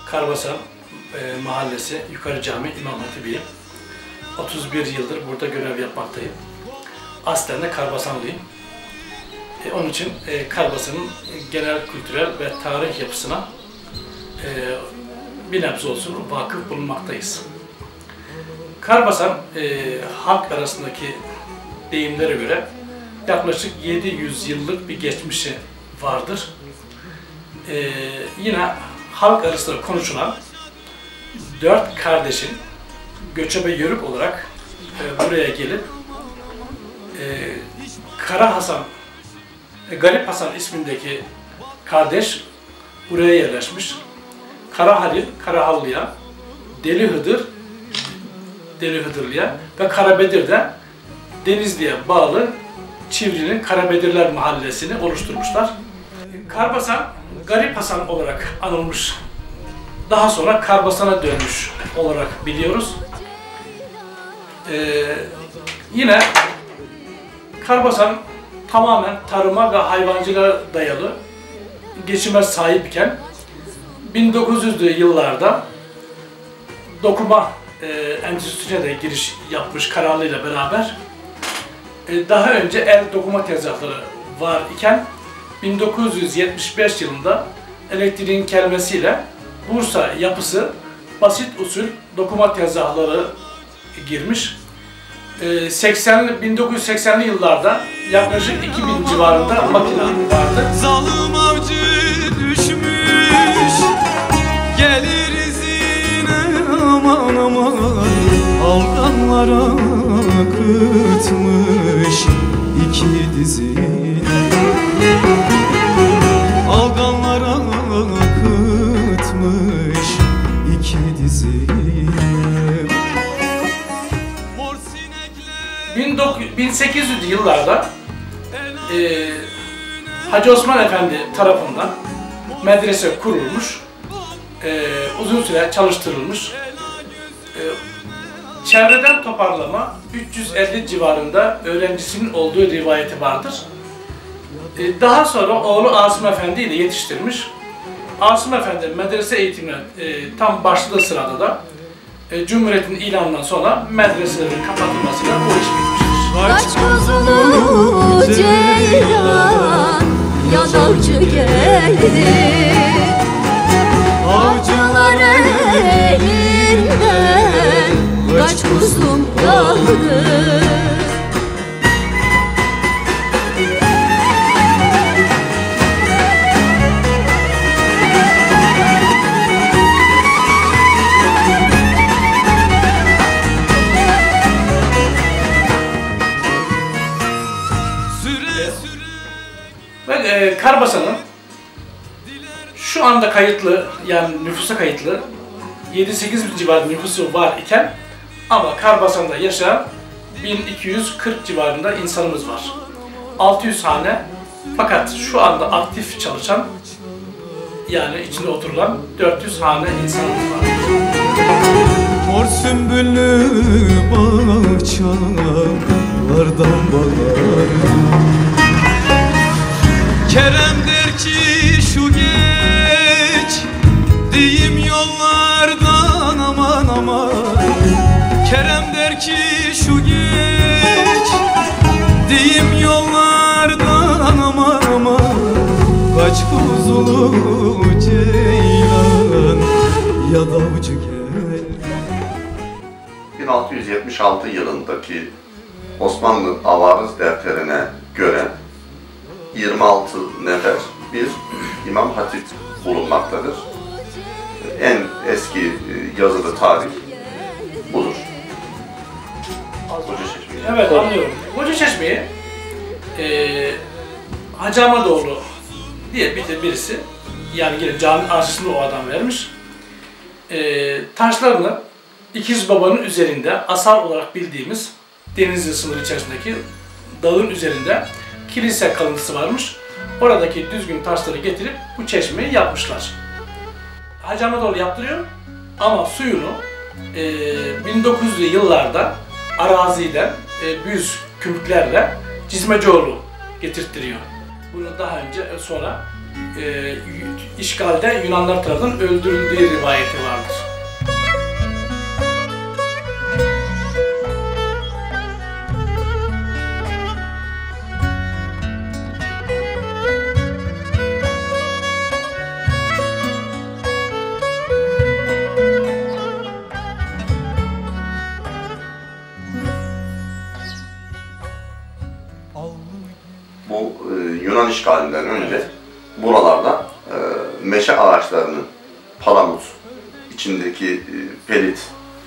Karbasan Mahallesi Yukarı Cami İmam Hatibiyim. 31 yıldır burada görev yapmaktayım. Aslen de Karbasanlıyım. Onun için Karbasan'ın genel kültürel ve tarih yapısına bir nebze olsun vakıf bulunmaktayız. Karbasan halk arasındaki deyimlere göre yaklaşık 700 yıllık bir geçmişi vardır. Yine halk arasında konuşulan 4 kardeşin göçebe yörük olarak buraya gelip Kara Hasan, Garip Hasan ismindeki kardeş buraya yerleşmiş. Kara Halil, Karahallı'ya, Deli Hıdır, Deli Hıdırlı'ya ve Karabedir de Denizli'ye bağlı Çivri'nin Karabedirler Mahallesi'ni oluşturmuşlar. Karbasan, Garip Hasan olarak anılmış. Daha sonra Karbasan'a dönmüş olarak biliyoruz. Yine Karbasan tamamen tarıma ve hayvancılığa dayalı geçime sahip iken 1900'lü yıllarda dokuma endüstrisine de giriş yapmış Karahallı ile beraber. Daha önce el dokuma tezgahları var iken 1975 yılında elektriğin gelmesiyle Bursa yapısı basit usul dokuma tezgahları girmiş. 1980'li yıllarda yaklaşık 2000 civarında makine vardı. Zalim avcı düşmüş, gelir izine aman aman, alganlara akıtmış iki dizini. Alganlara akıtmış iki dizini. 1800'lü yıllarda Hacı Osman Efendi tarafından medrese kurulmuş, uzun süre çalıştırılmış. Çevreden toparlama 350 civarında öğrencisinin olduğu rivayeti vardır. Daha sonra oğlu Asım Efendi ile yetiştirmiş. Asım Efendi medrese eğitimine tam başladığı sırada da Cumhuriyet'in ilanından sonra medreselerin kapatılmasıyla bu iş bitmiştir. Kaç kuzulu ceylan yanavcı geldi, avcılar elinden kaç kuzum kaldı. Ve Karbasan'ın şu anda kayıtlı, yani nüfusa kayıtlı 7-8 bin civarında nüfusu var iken ama Karbasan'da yaşayan 1240 civarında insanımız var. 600 hane, fakat şu anda aktif çalışan, yani içinde oturulan 400 hane insanımız var. Mor sümbüllü bahçalardan bakar, Kerem der ki şu geç diyeyim yollardan aman aman. Kerem der ki şu geç diyeyim yollardan aman aman. Kaç kuzulu ceylan ya davcı gel. 1676 yılındaki Osmanlı avarız defterine göre 26 nefer bir İmam Hatip bulunmaktadır. En eski yazılı tarih budur. Hocaçeşme'yi. Evet, anlıyorum. Hocaçeşme'yi Hacı Ahmetoğlu diye birisi, yani yine cami arsasını o adam vermiş. Taşlarını İkizbaba'nın üzerinde asar olarak bildiğimiz Denizli sınırı içerisindeki dağın üzerinde kilise kalıntısı varmış. Oradaki düzgün taşları getirip bu çeşmeyi yapmışlar. Hacı Ahmetoğlu yaptırıyor ama suyunu 1900'lü yıllarda araziden büyük kümüklerle Cizmecioğlu getirttiriyor. Bunu daha önce sonra işgalde Yunanlar tarafından öldürüldüğü rivayeti vardır. Bu Yunan işgalinden önce buralarda meşe ağaçlarının palamut içindeki peliti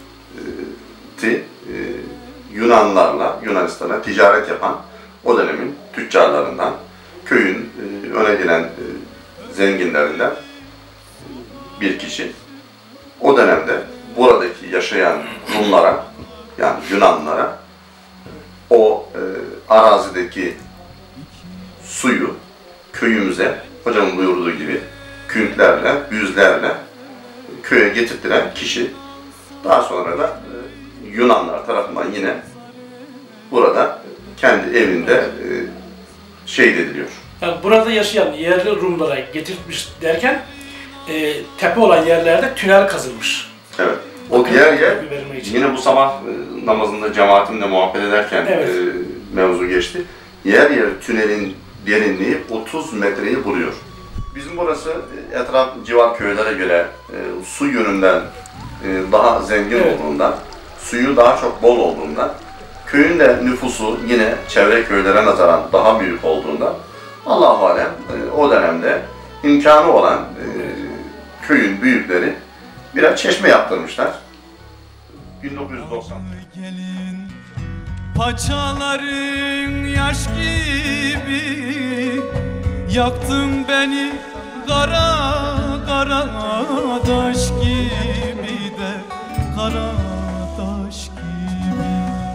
Yunanlarla Yunanistan'a ticaret yapan o dönemin tüccarlarından, köyün öne gelen zenginlerinden bir kişi. O dönemde buradaki yaşayan Rumlara, yani Yunanlılara o arazideki suyu köyümüze, hocamın buyurduğu gibi künklerle, yüzlerle köye getirtilen kişi, daha sonra da Yunanlar tarafından yine burada kendi evinde şehit ediliyor. Yani burada yaşayan yerli Rumlara getirtmiş derken tepe olan yerlerde tünel kazılmış. Evet. O diğer yer yine bu sabah namazında cemaatimle muhabbet ederken evet. Mevzu geçti. Yer tünelin derinliği 30 metreyi buluyor. Bizim burası etraf civar köylere göre su yönünden daha zengin evet. olduğundan, suyu daha çok bol olduğundan, köyün de nüfusu yine çevre köylere nazaran daha büyük olduğundan Allah-u alem o dönemde imkanı olan köyün büyükleri birer çeşme yaptırmışlar. 1990. Gelin paçaların yaş gibi, yaktın beni kara kara taş gibi de, kara taş gibi.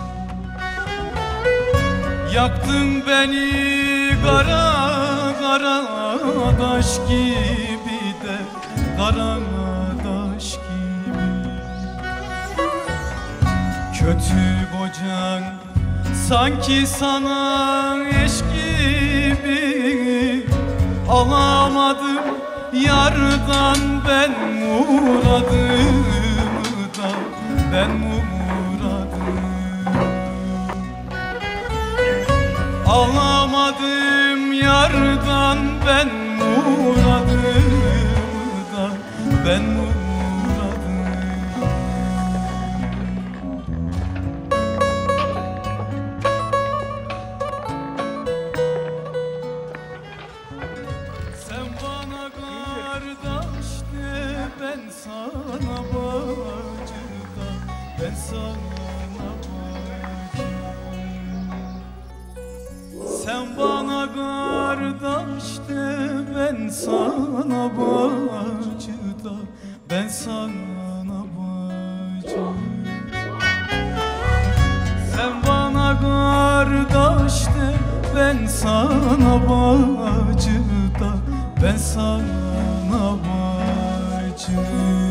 Yaktın beni kara kara taş gibi de, kara taş gibi. Kötü kocan sanki sana eş gibi, alamadım yardan ben muradımı da, ben muradımı. Alamadım yardan ben muradımı da, ben muradımı. Sen bana kardeş de, ben sana bacı da, ben sana bacı. Sen bana kardeş de, ben sana bacı da, ben sana bacı.